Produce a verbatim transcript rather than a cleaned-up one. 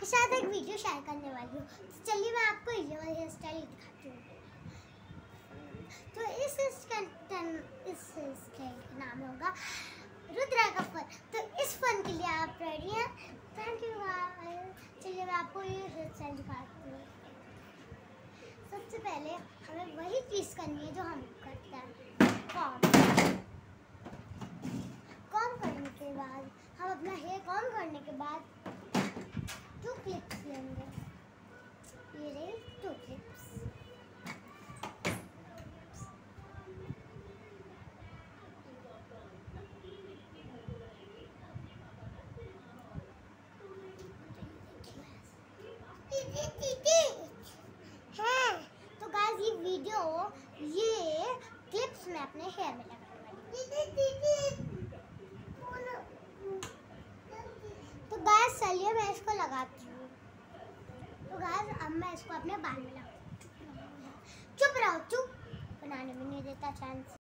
आपके साथ एक वीडियो शेयर करने वाली हूँ। तो चलिए मैं आपको ये वाली हेयर स्टाइल दिखाती हूँ। तो इस स्टाइल इस स्टाइल का नाम होगा रुद्रा का फन। तो इस फन के लिए आप रेडी हैं? Thank you guys. चलिए मैं आपको ये हेयर स्टाइल दिखाती हूँ। सबसे पहले हमें वही चीज़ करनी है जो हम करते हैं, कॉम। कॉम करने के बाद हम अपना हेयर कॉम करने के बाद टू क्लिप्स लेंगे। ये रही टू क्लिप्स। है तो गाइस ये वीडियो ये क्लिप्स में अपने हेयर में लगाने वाली। तो गाइस चलिए मैं इसको लगाती हूँ। तो गाइस अब मैं इसको अपने बाल में लगाती हूँ। चुप रहो, चुप, बनाने में नहीं देता चांस।